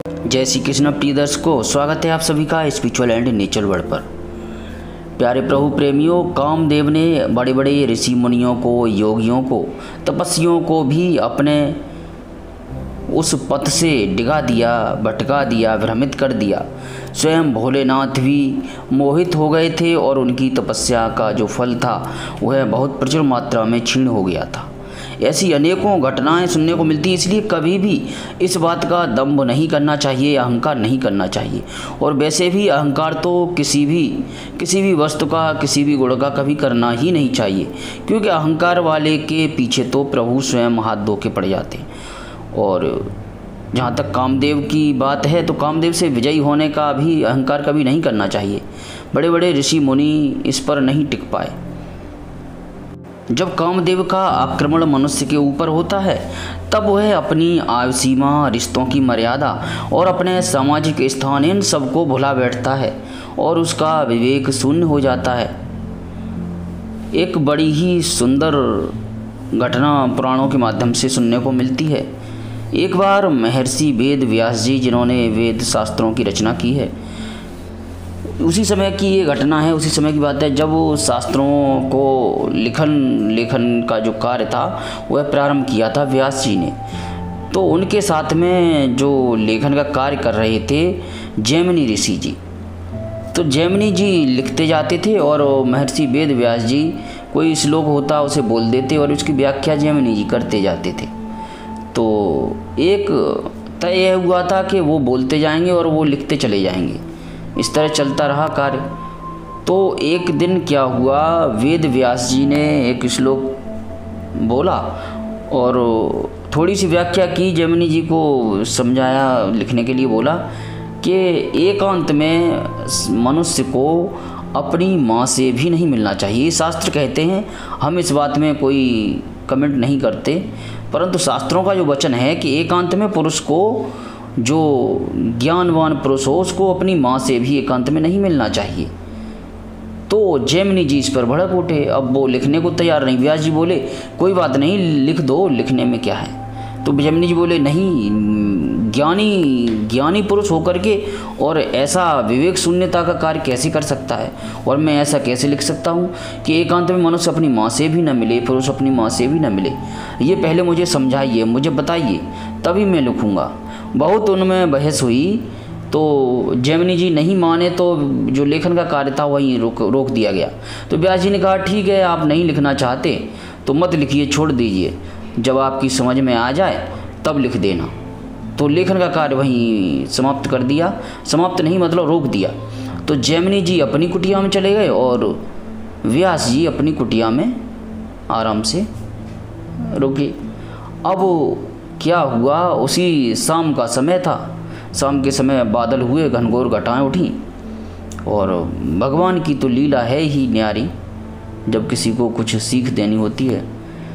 जय श्री कृष्ण प्रिय दर्शकों, स्वागत है आप सभी का स्पिरिचुअल एंड नेचर वर्ल्ड पर। प्यारे प्रभु प्रेमियों, कामदेव ने बड़े बड़े ऋषि मुनियों को, योगियों को, तपस्वियों को भी अपने उस पथ से डिगा दिया, भटका दिया, भ्रमित कर दिया। स्वयं भोलेनाथ भी मोहित हो गए थे और उनकी तपस्या का जो फल था वह बहुत प्रचुर मात्रा में क्षीण हो गया था। ऐसी अनेकों घटनाएं सुनने को मिलती हैं। इसलिए कभी भी इस बात का दंभ नहीं करना चाहिए, अहंकार नहीं करना चाहिए। और वैसे भी अहंकार तो किसी भी वस्तु का, किसी भी गुण का कभी करना ही नहीं चाहिए, क्योंकि अहंकार वाले के पीछे तो प्रभु स्वयं हाथ धो के पड़ जाते हैं। और जहाँ तक कामदेव की बात है तो कामदेव से विजयी होने का भी अहंकार कभी नहीं करना चाहिए। बड़े बड़े ऋषि मुनि इस पर नहीं टिक पाए। जब कामदेव का आक्रमण मनुष्य के ऊपर होता है तब वह अपनी आयु सीमा, रिश्तों की मर्यादा और अपने सामाजिक स्थान इन सबको भुला बैठता है और उसका विवेक शून्य हो जाता है। एक बड़ी ही सुंदर घटना पुराणों के माध्यम से सुनने को मिलती है। एक बार महर्षि वेद व्यास जी, जिन्होंने वेद शास्त्रों की रचना की है, उसी समय की ये घटना है, उसी समय की बात है जब वो शास्त्रों को लेखन का जो कार्य था वह प्रारंभ किया था व्यास जी ने। तो उनके साथ में जो लेखन का कार्य कर रहे थे जैमिनी ऋषि जी। तो जैमिनी जी लिखते जाते थे और महर्षि वेद व्यास जी कोई श्लोक होता उसे बोल देते और उसकी व्याख्या जैमिनी जी करते जाते थे। तो एक तय हुआ था कि वो बोलते जाएंगे और वो लिखते चले जाएंगे। इस तरह चलता रहा कार्य। तो एक दिन क्या हुआ, वेद व्यास जी ने एक श्लोक बोला और थोड़ी सी व्याख्या की, जैमिनी जी को समझाया, लिखने के लिए बोला कि एकांत में मनुष्य को अपनी माँ से भी नहीं मिलना चाहिए। शास्त्र कहते हैं, हम इस बात में कोई कमेंट नहीं करते, परंतु शास्त्रों का जो वचन है कि एकांत में पुरुष को, जो ज्ञानवान पुरुष हो, उसको अपनी माँ से भी एकांत में नहीं मिलना चाहिए। तो जैमिनी जी इस पर भड़क उठे। अब वो लिखने को तैयार नहीं। व्यास जी बोले कोई बात नहीं, लिख दो, लिखने में क्या है। तो जैमिनी जी बोले नहीं, ज्ञानी पुरुष होकर के और ऐसा विवेक शून्यता का कार्य कैसे कर सकता है, और मैं ऐसा कैसे लिख सकता हूँ कि एकांत में मनुष्य अपनी माँ से भी न मिले, पुरुष अपनी माँ से भी न मिले। ये पहले मुझे समझाइए, मुझे बताइए, तभी मैं लिखूँगा। बहुत उनमें बहस हुई। तो जैमिनी जी नहीं माने तो जो लेखन का कार्य था वहीं रोक दिया गया। तो व्यास जी ने कहा ठीक है, आप नहीं लिखना चाहते तो मत लिखिए, छोड़ दीजिए, जब आपकी समझ में आ जाए तब लिख देना। तो लेखन का कार्य वहीं समाप्त कर दिया। समाप्त नहीं मतलब रोक दिया। तो जैमिनी जी अपनी कुटिया में चले गए और व्यास जी अपनी कुटिया में आराम से रुके। अब क्या हुआ, उसी शाम का समय था। शाम के समय बादल हुए, घनघोर घटाएं उठी और भगवान की तो लीला है ही न्यारी, जब किसी को कुछ सीख देनी होती है।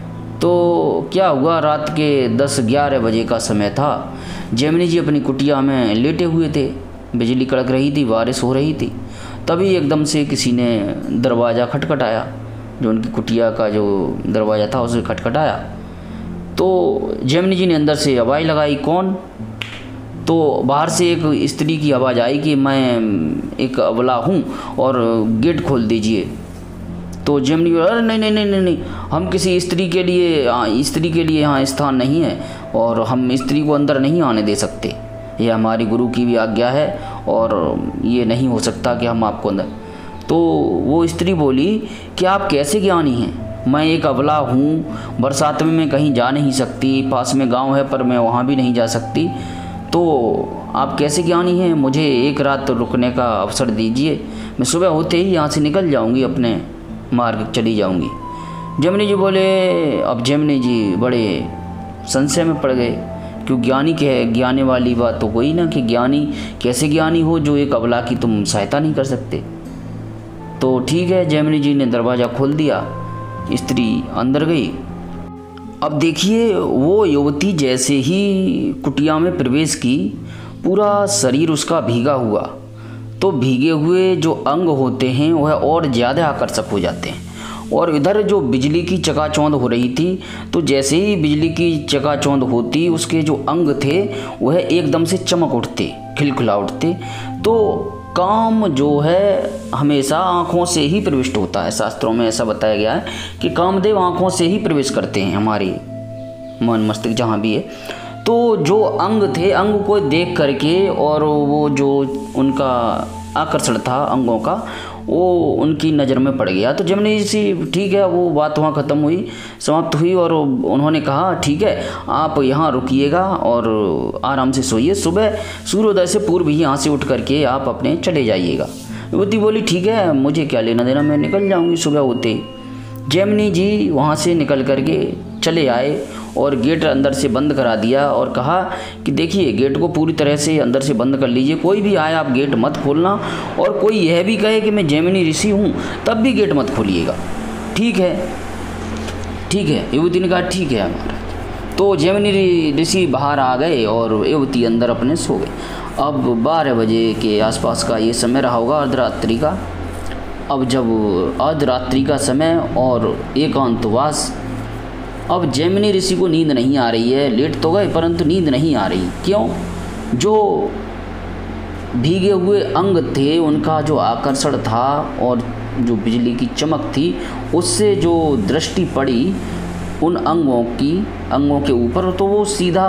तो क्या हुआ, रात के 10-11 बजे का समय था। जैमिनी जी अपनी कुटिया में लेटे हुए थे। बिजली कड़क रही थी, बारिश हो रही थी। तभी एकदम से किसी ने दरवाज़ा खटखटाया, जो उनकी कुटिया का जो दरवाज़ा था उसे खटखटाया। तो जैमिनी जी ने अंदर से आवाज़ लगाई, कौन? तो बाहर से एक स्त्री की आवाज़ आई कि मैं एक अबला हूँ और गेट खोल दीजिए। तो जैमिनी अरे नहीं नहीं नहीं नहीं नहीं, हम किसी स्त्री के लिए यहाँ स्थान नहीं है और हम स्त्री को अंदर नहीं आने दे सकते। यह हमारी गुरु की भी आज्ञा है और ये नहीं हो सकता कि हम आपको अंदर। तो वो स्त्री बोली कि आप कैसे ज्ञानी हैं? मैं एक अबला हूँ, बरसात में मैं कहीं जा नहीं सकती, पास में गांव है पर मैं वहाँ भी नहीं जा सकती, तो आप कैसे ज्ञानी हैं? मुझे एक रात रुकने का अवसर दीजिए, मैं सुबह होते ही यहाँ से निकल जाऊँगी, अपने मार्ग चली जाऊँगी। जैमिनी जी बोले। अब जैमिनी जी बड़े संशय में पड़ गए, क्यों ज्ञानी क्या है, ज्ञाने वाली बात तो कोई ना कि ज्ञानी कैसे ज्ञानी हो जो एक अबला की तुम सहायता नहीं कर सकते। तो ठीक है, जैमिनी जी ने दरवाज़ा खोल दिया, स्त्री अंदर गई। अब देखिए, वो युवती जैसे ही कुटिया में प्रवेश की, पूरा शरीर उसका भीगा हुआ। तो भीगे हुए जो अंग होते हैं वह और ज़्यादा आकर्षक हो जाते हैं और इधर जो बिजली की चकाचौंध हो रही थी, तो जैसे ही बिजली की चकाचौंध होती उसके जो अंग थे वह एकदम से चमक उठते, खिलखिला उठते। तो काम जो है हमेशा आँखों से ही प्रविष्ट होता है। शास्त्रों में ऐसा बताया गया है कि कामदेव आँखों से ही प्रवेश करते हैं हमारी मन मस्तिष्क जहाँ भी है। तो जो अंग थे, अंग को देख करके और वो जो उनका आकर्षण था अंगों का, वो उनकी नज़र में पड़ गया। तो जमुनी ऋषि, ठीक है, वो बात वहाँ ख़त्म हुई, समाप्त हुई, और उन्होंने कहा ठीक है आप यहाँ रुकिएगा और आराम से सोइए, सुबह सूर्योदय से पूर्व ही यहाँ से उठ करके आप अपने चले जाइएगा। युवती बोली ठीक है, मुझे क्या लेना देना, मैं निकल जाऊँगी सुबह होते ही। जैमिनी जी वहाँ से निकल करके चले आए और गेट अंदर से बंद करा दिया और कहा कि देखिए गेट को पूरी तरह से अंदर से बंद कर लीजिए, कोई भी आए आप गेट मत खोलना, और कोई यह भी कहे कि मैं जैमिनी ऋषि हूँ तब भी गेट मत खोलिएगा। ठीक है, ठीक है। युवती ने कहा ठीक है हमारा। तो जैमिनी ऋषि बाहर आ गए और युवती अंदर अपने सो गए। अब 12 बजे के आसपास का ये समय रहा होगा, अर्धरात्रि का। अब जब अर्धरात्रि का समय और एकांतवास, अब जैमिनी ऋषि को नींद नहीं आ रही है, लेट तो गए परंतु नींद नहीं आ रही। क्यों? जो भीगे हुए अंग थे उनका जो आकर्षण था और जो बिजली की चमक थी उससे जो दृष्टि पड़ी उन अंगों के ऊपर, तो वो सीधा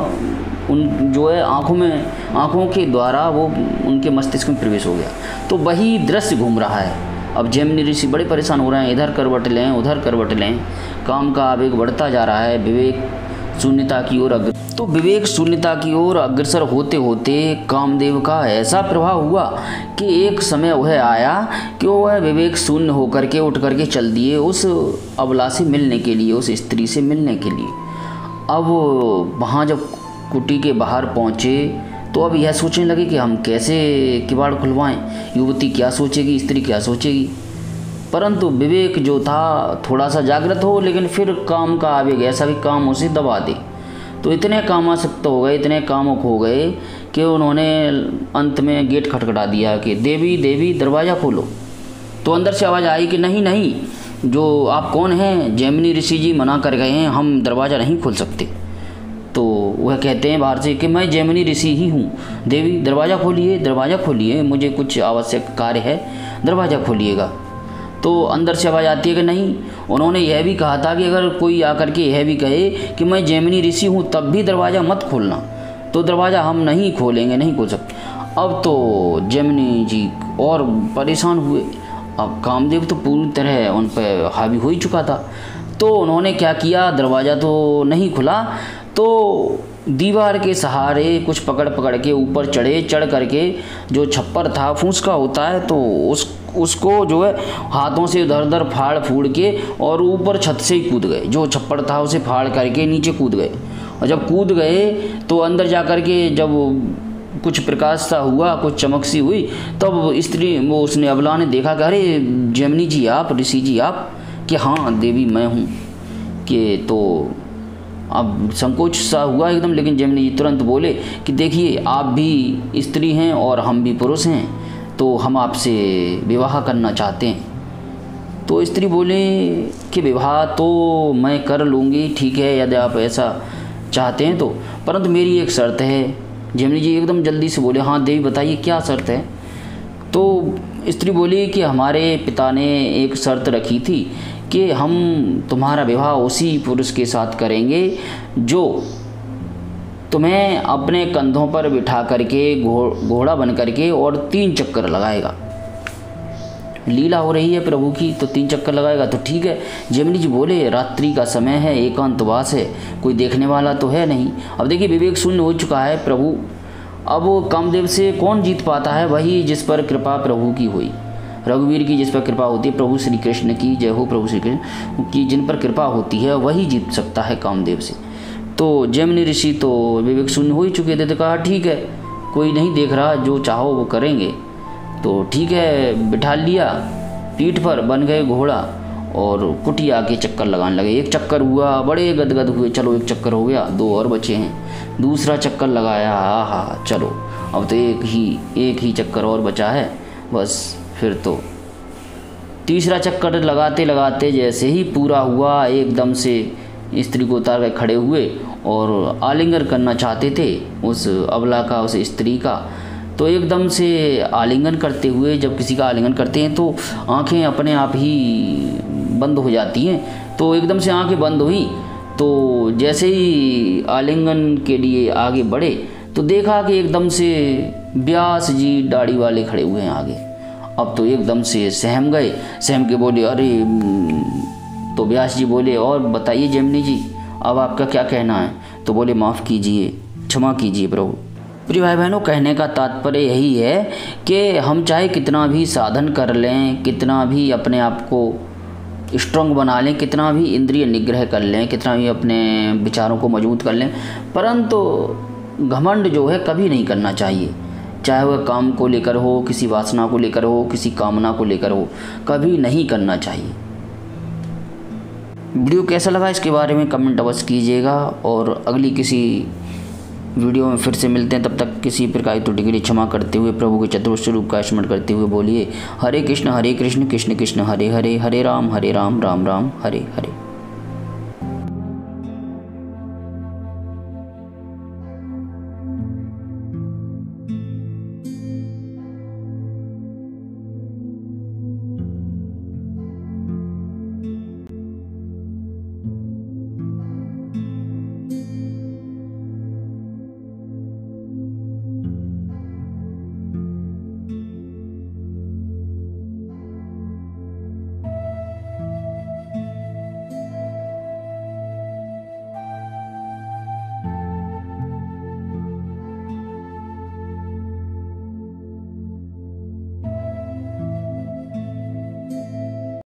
उन जो है आँखों के द्वारा वो उनके मस्तिष्क में प्रवेश हो गया। तो वही दृश्य घूम रहा है। अब जैमिनी ऋषि बड़े परेशान हो रहे हैं, इधर करवट लें उधर करवट लें, काम का आवेग बढ़ता जा रहा है, विवेक शून्यता की ओर तो विवेक शून्यता की ओर अग्रसर होते होते कामदेव का ऐसा प्रभाव हुआ कि एक समय वह आया कि वह विवेक शून्य होकर के उठ करके चल दिए उस अबला से मिलने के लिए, उस स्त्री से मिलने के लिए। अब वहाँ जब कुटी के बाहर पहुँचे तो अब यह सोचने लगे कि हम कैसे किवाड़ खुलवाएं, युवती क्या सोचेगी, स्त्री क्या सोचेगी। परंतु विवेक जो था थोड़ा सा जागृत हो, लेकिन फिर काम का आवेग ऐसा भी काम उसे दबा दे। तो इतने कामासक्त हो गए, इतने कामुक हो गए कि उन्होंने अंत में गेट खटखटा दिया कि देवी देवी दरवाज़ा खोलो। तो अंदर से आवाज़ आई कि नहीं नहीं, जो आप कौन हैं? जैमिनी ऋषि जी मना कर गए हैं, हम दरवाज़ा नहीं खोल सकते। तो वह कहते हैं बाहर से कि मैं जैमिनी ऋषि ही हूँ, देवी दरवाज़ा खोलिए, दरवाज़ा खोलिए, मुझे कुछ आवश्यक कार्य है, दरवाज़ा खोलिएगा। तो अंदर से आवाज़ आती है कि नहीं, उन्होंने यह भी कहा था कि अगर कोई आकर के यह भी कहे कि मैं जैमिनी ऋषि हूँ तब भी दरवाज़ा मत खोलना, तो दरवाज़ा हम नहीं खोलेंगे, नहीं खोल सकते। अब तो जैमिनी जी और परेशान हुए। अब कामदेव तो पूरी तरह उन पर हावी हो ही चुका था। तो उन्होंने क्या किया, दरवाज़ा तो नहीं खुला, तो दीवार के सहारे कुछ पकड़ के ऊपर चढ़ करके जो छप्पर था फूस का होता है, तो उसको जो है हाथों से इधर उधर फाड़ फूड़ के और ऊपर छत से ही कूद गए। जो छप्पर था उसे फाड़ करके नीचे कूद गए। और जब कूद गए तो अंदर जा कर के जब कुछ प्रकाश सा हुआ, कुछ चमक सी हुई, तब स्त्री वो उसने अबला ने देखा कि अरे जैमिनी जी आप, ऋषि जी आप? कि हाँ देवी मैं हूँ। कि तो अब संकोच सा हुआ एकदम, लेकिन जैमिनी जी तुरंत बोले कि देखिए आप भी स्त्री हैं और हम भी पुरुष हैं, तो हम आपसे विवाह करना चाहते हैं। तो स्त्री बोले कि विवाह तो मैं कर लूँगी, ठीक है यदि आप ऐसा चाहते हैं तो, परंतु मेरी एक शर्त है। जैमिनी जी एकदम जल्दी से बोले हाँ देवी बताइए क्या शर्त है। तो स्त्री बोली कि हमारे पिता ने एक शर्त रखी थी कि हम तुम्हारा विवाह उसी पुरुष के साथ करेंगे जो तुम्हें अपने कंधों पर बिठा करके घोड़ा बन करके और 3 चक्कर लगाएगा। लीला हो रही है प्रभु की, तो 3 चक्कर लगाएगा। तो ठीक है। जैमिनी जी बोले रात्रि का समय है, एकांतवास है, कोई देखने वाला तो है नहीं। अब देखिए विवेक शून्य हो चुका है प्रभु। अब कामदेव से कौन जीत पाता है? वही जिस पर कृपा प्रभु की हुई, रघुवीर की जिस पर कृपा होती है। प्रभु श्री कृष्ण की जय हो, प्रभु श्री कृष्ण की जिन पर कृपा होती है वही जीत सकता है कामदेव से। तो जैमिनी ऋषि तो विवेक शून्य हो ही चुके थे, तो कहा ठीक है कोई नहीं देख रहा, जो चाहो वो करेंगे। तो ठीक है, बिठा लिया पीठ पर, बन गए घोड़ा और कुटिया के चक्कर लगाने लगे। एक चक्कर हुआ, बड़े गदगद हुए, चलो एक चक्कर हो गया, 2 और बचे हैं। दूसरा चक्कर लगाया, हाँ चलो अब तो एक ही चक्कर और बचा है, बस फिर तो तीसरा चक्कर लगाते लगाते जैसे ही पूरा हुआ, एकदम से स्त्री को उतार कर खड़े हुए और आलिंगन करना चाहते थे उस अबला का, उस स्त्री का। तो एकदम से आलिंगन करते हुए, जब किसी का आलिंगन करते हैं तो आंखें अपने आप ही बंद हो जाती हैं। तो एकदम से आंखें बंद हुई, तो जैसे ही आलिंगन के लिए आगे बढ़े तो देखा कि एकदम से व्यास जी दाढ़ी वाले खड़े हुए हैं आगे। अब तो एकदम से सहम गए, सहम के बोले अरे। तो व्यास जी बोले और बताइए जैमिनी जी, अब आपका क्या कहना है? तो बोले माफ़ कीजिए, क्षमा कीजिए प्रभु। प्रिय भाई बहनों, कहने का तात्पर्य यही है कि हम चाहे कितना भी साधन कर लें, कितना भी अपने आप को स्ट्रॉन्ग बना लें, कितना भी इंद्रिय निग्रह कर लें, कितना भी अपने विचारों को मजबूत कर लें, परंतु घमंड जो है कभी नहीं करना चाहिए। चाहे वह काम को लेकर हो, किसी वासना को लेकर हो, किसी कामना को लेकर हो, कभी नहीं करना चाहिए। वीडियो कैसा लगा इसके बारे में कमेंट अवश्य कीजिएगा, और अगली किसी वीडियो में फिर से मिलते हैं। तब तक किसी प्रकार की त्रुटि के लिए क्षमा करते हुए प्रभु के चतुर्थ स्वरूप का स्मरण करते हुए बोलिए हरे कृष्ण कृष्ण कृष्ण हरे हरे, हरे राम राम राम हरे हरे।